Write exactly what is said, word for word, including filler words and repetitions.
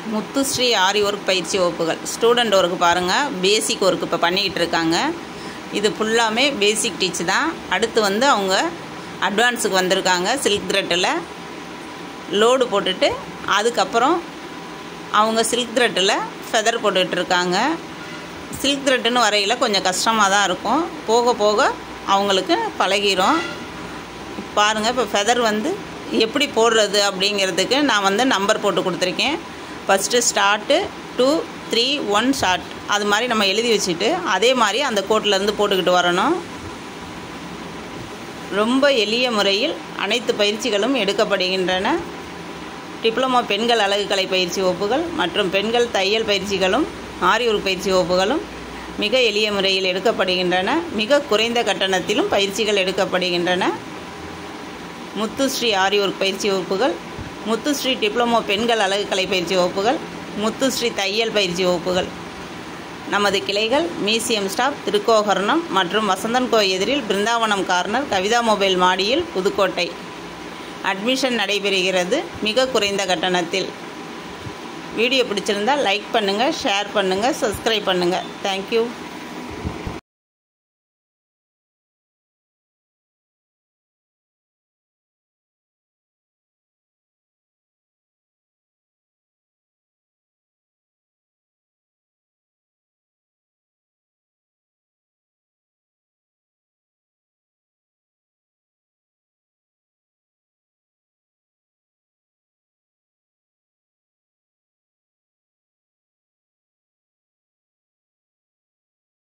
முத்துஸ்ரீ ஆரி work பயிற்சி வகுப்புகள் student work பாருங்கள். பேசிக் ஒர்க் இப்போ பண்ணிக்கிட்டு இருக்காங்க. இது ஃபுல்லாமே பேசிக் டீச் தான். அடுத்து வந்து அவங்க அட்வான்ஸுக்கு வந்திருக்காங்க. சில்க் த்ரெட்டில் லோடு போட்டுட்டு அதுக்கப்புறம் அவங்க சில்க் த்ரெட்டில் ஃபெதர் போட்டுட்ருக்காங்க. சில்க் த்ரெட்டுன்னு வரையில் கொஞ்சம் கஷ்டமாக தான் இருக்கும். போக போக அவங்களுக்கு பழகிரும். பாருங்கள், இப்போ ஃபெதர் வந்து எப்படி போடுறது அப்படிங்கிறதுக்கு நான் வந்து நம்பர் போட்டு கொடுத்துருக்கேன். First start two three one short அது மாதிரி நம்ம எழுதி வச்சுட்டு அதே மாதிரி அந்த கோட்டிலேருந்து போட்டுக்கிட்டு வரணும். ரொம்ப எளிய முறையில் அனைத்து பயிற்சிகளும் எடுக்கப்படுகின்றன. டிப்ளமோ பெண்கள் அழகுக்கலை பயிற்சி வகுப்புகள் மற்றும் பெண்கள் தையல் பயிற்சிகளும் ஆரி ஒர்க் பயிற்சி வகுப்புகளும் மிக எளிய முறையில் எடுக்கப்படுகின்றன. மிக குறைந்த கட்டணத்திலும் பயிற்சிகள் எடுக்கப்படுகின்றன. முத்துஸ்ரீ ஆரி ஒர்க் பயிற்சி வகுப்புகள், முத்துஸ்ரீ டிப்ளமோ பெண்கள் அழகுக்கலை பயிற்சி வகுப்புகள், முத்துஸ்ரீ தையல் பயிற்சி வகுப்புகள். நமது கிளைகள் மியூசியம் ஸ்டாப், திருக்கோகர்ணம் மற்றும் வசந்தன்கோ எதிரில் பிருந்தாவனம் கார்னர், கவிதா மொபைல் மாடியில், புதுக்கோட்டை. அட்மிஷன் நடைபெறுகிறது மிக குறைந்த கட்டணத்தில். வீடியோ பிடிச்சிருந்தால் லைக் பண்ணுங்கள், ஷேர் பண்ணுங்கள், சப்ஸ்கிரைப் பண்ணுங்கள். தேங்க்யூ.